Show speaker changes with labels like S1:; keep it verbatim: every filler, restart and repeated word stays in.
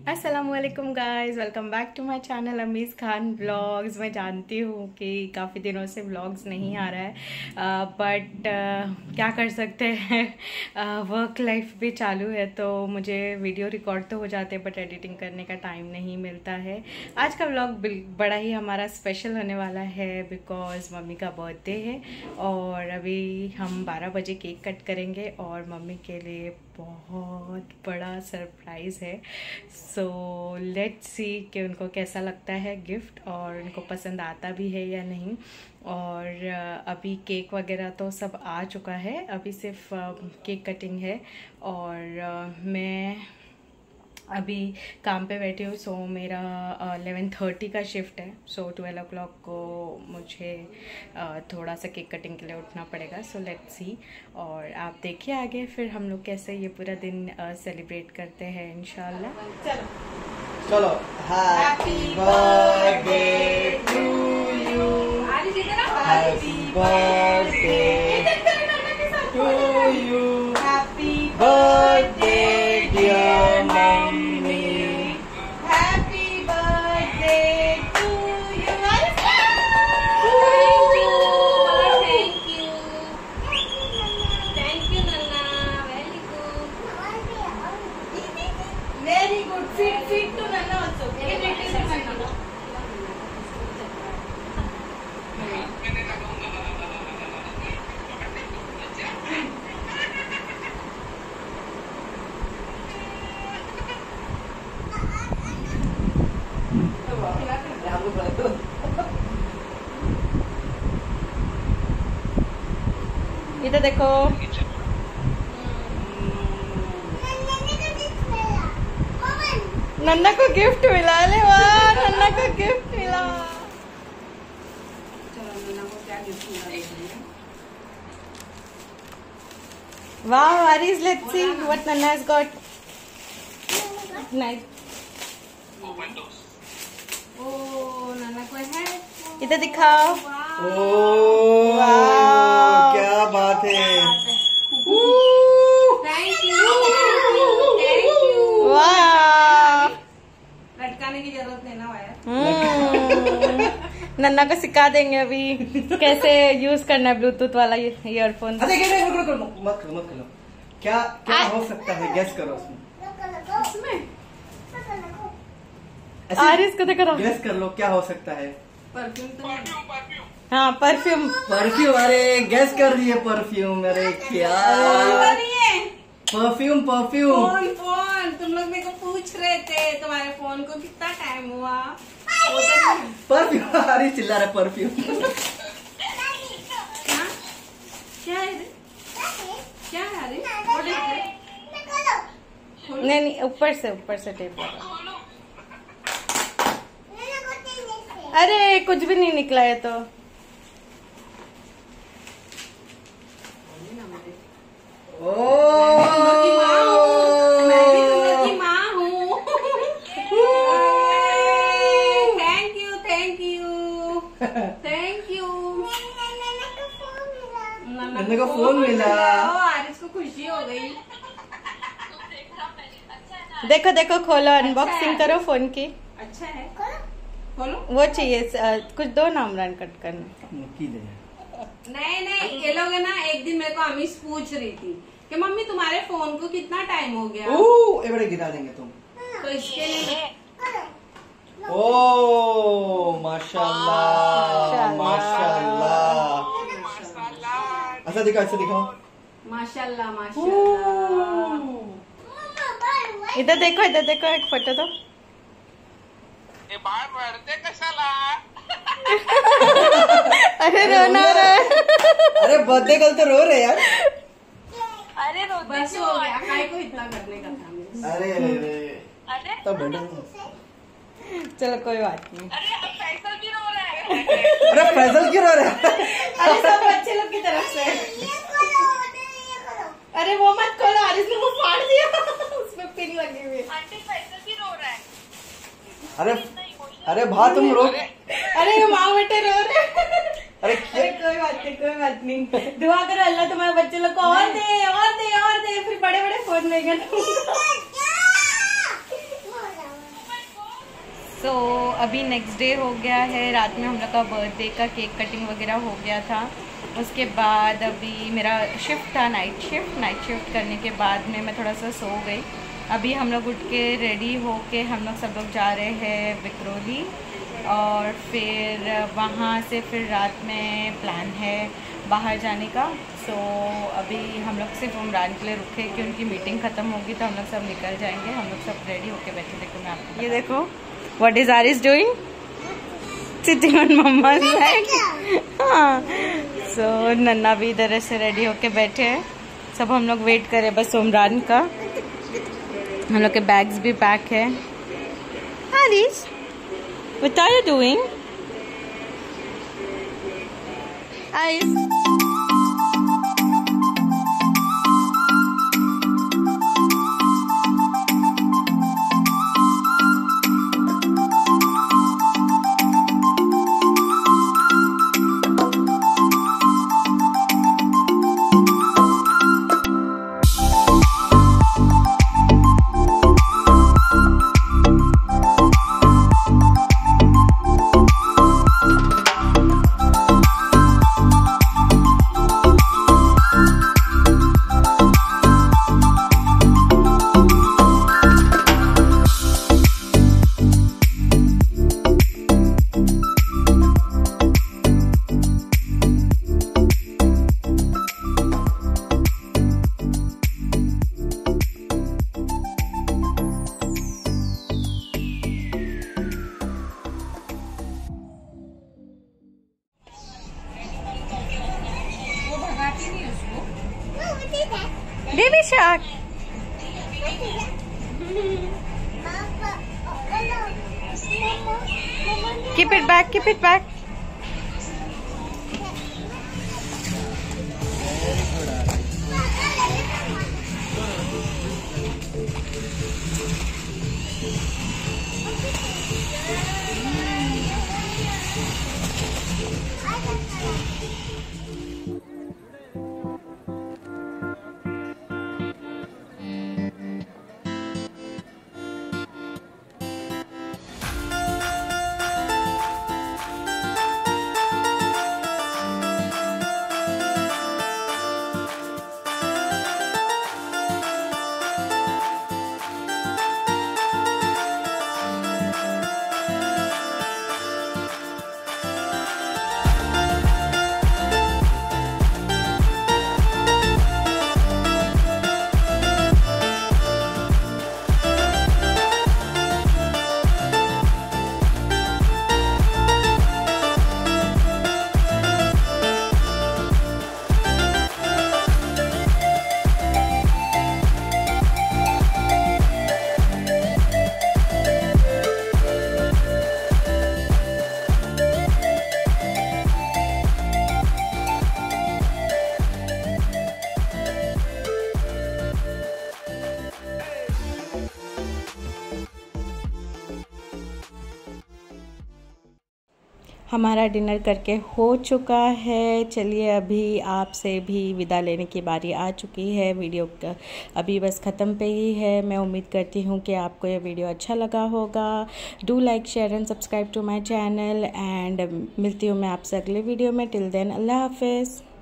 S1: अस्सलामुअलैकुम guys, welcome back to my channel Amiz Khan vlogs. मैं जानती हूँ कि काफ़ी दिनों से व्लॉग्स नहीं आ रहा है, बट uh, uh, क्या कर सकते हैं, वर्क लाइफ भी चालू है तो मुझे वीडियो रिकॉर्ड तो हो जाते हैं बट एडिटिंग करने का टाइम नहीं मिलता है। आज का व्लॉग बड़ा ही हमारा स्पेशल होने वाला है बिकॉज़ मम्मी का बर्थडे है और अभी हम बारह बजे केक कट करेंगे और मम्मी के लिए बहुत बड़ा सरप्राइज़ है। सो लेट्स सी कि उनको कैसा लगता है गिफ्ट और उनको पसंद आता भी है या नहीं। और अभी केक वगैरह तो सब आ चुका है, अभी सिर्फ केक कटिंग है और मैं अभी काम पे बैठी हूँ। सो मेरा इलेवन थर्टी का शिफ्ट है, सो ट्वेल्व ओ क्लॉक को मुझे uh, थोड़ा सा केक कटिंग के लिए उठना पड़ेगा। सो लेट्स सी, और आप देखिए आगे फिर हम लोग कैसे ये पूरा दिन सेलिब्रेट uh, करते हैं इंशाल्लाह। चलो
S2: चलो, happy birthday to you, happy birthday to you, happy birthday dear mummy, happy birthday to you.
S3: Thank you, thank you नन्ना, very good,
S1: very good. Fit fit to नन्ना आल्सो, वेरी गुड टू नन्ना। इधर देखो, नन्ना को gift मिला। ले वाह, नन्ना को गिफ्ट मिला।
S3: चलो नन्ना को क्या गिफ्ट मिला?
S1: Wow, Aris, let's see what Nana has got. Nice.
S3: ओ नन्ना को है,
S1: इधर दिखाओ।
S2: ओह, क्या बात है।
S3: Thank you, thank you.
S1: वाह,
S3: लटकाने की जरूरत नहीं ना वायर।
S1: हम्म, नन्ना को सिखा देंगे अभी कैसे यूज करना है ब्लूटूथ वाला ईयरफोन।
S2: अरे नहीं, नहीं, रुको, रुको, मत करो, मत करो। क्या क्या हो सकता है, गेस करो उसमें। ऐसे
S1: आरिस को देखो,
S2: गेस कर लो क्या हो सकता है।
S3: परफ्यूम तो नहीं।
S1: हाँ परफ्यूम।
S2: परफ्यूम, अरे गेस कर दिए परफ्यूम। अरे क्या परफ्यूम, परफ्यूम।
S3: फोन फोन तुम लोग मेरे को पूछ रहे थे तुम्हारे फोन को कितना टाइम हुआ।
S2: परफ्यूम, अरे चिल्ला रहा परफ्यूम।
S3: हाँ? क्या है रे? क्या है रे? What is it?
S1: नहीं नहीं, ऊपर से ऊपर से टेप लगा। अरे कुछ भी नहीं निकला है तो।
S2: ओह,
S3: मैं भी तुम लोग की माँ हूँ। Thank you, thank you, thank you.
S2: नन्ना को फोन मिला।
S3: आरिस को खुशी हो गई।
S1: देखो देखो, खोलो, अनबॉक्सिंग करो फोन की।
S3: अच्छा है, खोलो।
S1: वो चाहिए, कुछ दो ना इमरान कट करना।
S3: नहीं नहीं, ये लोग है ना, एक दिन मेरे को अमीश पूछ रही थी कि मम्मी तुम्हारे फोन को कितना टाइम हो गया।
S2: ओह, ये बड़े गिरा देंगे तुम।
S3: तो इसके लिए
S2: ओह माशाल्लाह, माशाल्लाह। अच्छा दिखाओ, अच्छा दिखाओ।
S3: माशाल्लाह माशाल्लाह।
S1: इधर देखो, इधर देखो, एक फोटो दो। अरे रोना आ रहा है।
S2: अरे बर्थडे कल तो रो रहे यार।
S3: अरे रो, बस हो गया, काय को इतना करने का था मेरे।
S2: अरे अरे अरे तब बेटा,
S1: चलो कोई बात नहीं।
S3: अरे फैसल भी रो रहा है।
S2: अरे फैसल क्यों रो रहा है?
S1: अरे सब बच्चे लोग की तरफ से। अरे वो मत खोलो, आरिस ने वो फाड़ दिया। उसमें पिन लगी हुई।
S3: आंटी फैसल भी रो रहा है।
S2: अरे अरे भा तुम रो।
S1: अरे माँ बेटे रो रहे।
S2: अरे
S1: अरे कोई बात नहीं, कोई बात नहीं। दुआ करो अल्लाह तुम्हारे बच्चे लोग को और दे और दे और दे, फिर बड़े बड़े फोन देंगे। सो so, अभी नेक्स्ट डे हो गया है। रात में हम लोग का बर्थडे का केक कटिंग वगैरह हो गया था। उसके बाद अभी मेरा शिफ्ट था, नाइट शिफ्ट। नाइट शिफ्ट करने के बाद में मैं थोड़ा सा सो गई। अभी हम लोग उठ के रेडी हो के हम लोग सब लोग जा रहे हैं विक्रोली, और फिर वहाँ से फिर रात में प्लान है बाहर जाने का। सो so, अभी हम लोग सिर्फ उमरान के लिए रुके कि उनकी मीटिंग ख़त्म होगी तो हम लोग सब निकल जाएंगे। हम लोग सब रेडी होके बैठे। देखो मैं आपको, ये देखो what is Aaris doing, sitting on mamma's lap. हाँ, सो नन्ना भी इधर से रेडी होके बैठे हैं। सब हम लोग वेट करें बस उमरान का। हम लोग के बैग्स भी पैक है। Aaris, what are you doing? Aaris, baby shark. Keep it back, keep it back. हमारा डिनर करके हो चुका है। चलिए अभी आपसे भी विदा लेने की बारी आ चुकी है। वीडियो का अभी बस ख़त्म पे ही है। मैं उम्मीद करती हूँ कि आपको ये वीडियो अच्छा लगा होगा। Do like, share and subscribe to my channel, and मिलती हूँ मैं आपसे अगले वीडियो में। टिल देन अल्लाह हाफिज़।